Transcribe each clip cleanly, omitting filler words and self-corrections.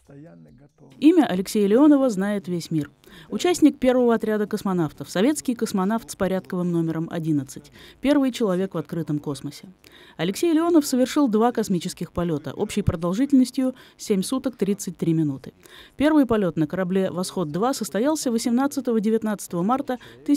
Имя Алексея Леонова знает весь мир. Участник первого отряда космонавтов, советский космонавт с порядковым номером 11, первый человек в открытом космосе. Алексей Леонов совершил 2 космических полета общей продолжительностью 7 суток 33 минуты. Первый полет на корабле «Восход-2» состоялся 18-19 марта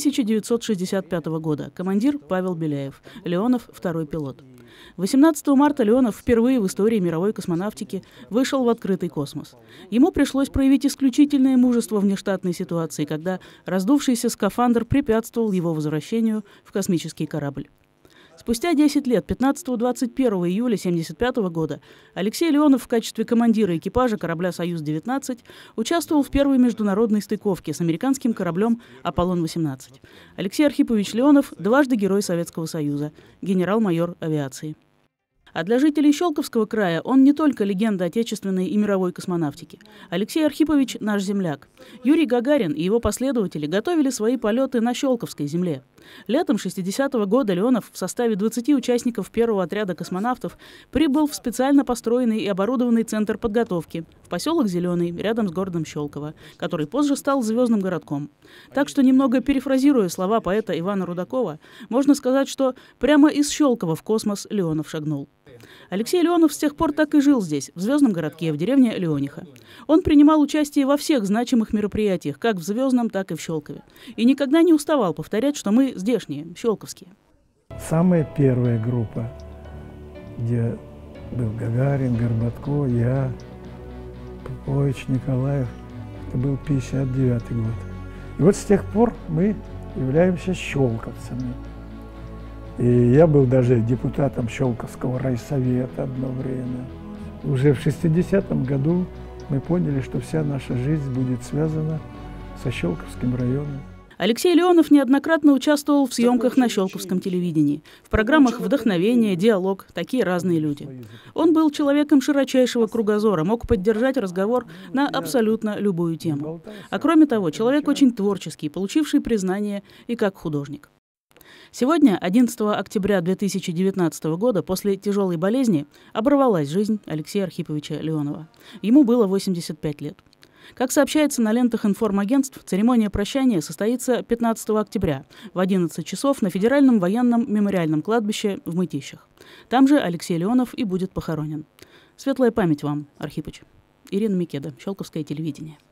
1965 года. Командир Павел Беляев, Леонов – второй пилот. 18 марта Леонов впервые в истории мировой космонавтики вышел в открытый космос. Ему пришлось проявить исключительное мужество в внештатной ситуации, когда раздувшийся скафандр препятствовал его возвращению в космический корабль. Спустя 10 лет, 15-21 июля 1975 года, Алексей Леонов в качестве командира экипажа корабля «Союз-19» участвовал в первой международной стыковке с американским кораблем «Аполлон-18». Алексей Архипович Леонов – дважды Герой Советского Союза, генерал-майор авиации. А для жителей Щелковского края он не только легенда отечественной и мировой космонавтики. Алексей Архипович – наш земляк. Юрий Гагарин и его последователи готовили свои полеты на Щелковской земле. Летом 1960 года Леонов в составе 20 участников первого отряда космонавтов прибыл в специально построенный и оборудованный центр подготовки в поселок Зеленый, рядом с городом Щелково, который позже стал звездным городком. Так что, немного перефразируя слова поэта Ивана Рудакова, можно сказать, что прямо из Щелкова в космос Леонов шагнул. Алексей Леонов с тех пор так и жил здесь, в звездном городке, в деревне Леониха. Он принимал участие во всех значимых мероприятиях, как в Звездном, так и в Щелкове. И никогда не уставал повторять, что мы здешние, щелковские. Самая первая группа, где был Гагарин, Горбатко, я, Попович, Николаев, это был 1959 год. И вот с тех пор мы являемся щелковцами. И я был даже депутатом Щелковского райсовета одно время. Уже в 60-м году мы поняли, что вся наша жизнь будет связана со Щелковским районом. Алексей Леонов неоднократно участвовал в съемках на щелковском телевидении, в программах «Вдохновение», «Диалог», такие разные люди. Он был человеком широчайшего кругозора, мог поддержать разговор на абсолютно любую тему. А кроме того, человек очень творческий, получивший признание и как художник. Сегодня, 11 октября 2019 года, после тяжелой болезни, оборвалась жизнь Алексея Архиповича Леонова. Ему было 85 лет. Как сообщается на лентах информагентств, церемония прощания состоится 15 октября в 11 часов на Федеральном военном мемориальном кладбище в Мытищах. Там же Алексей Леонов и будет похоронен. Светлая память вам, Архипыч. Ирина Микеда, Щелковское телевидение.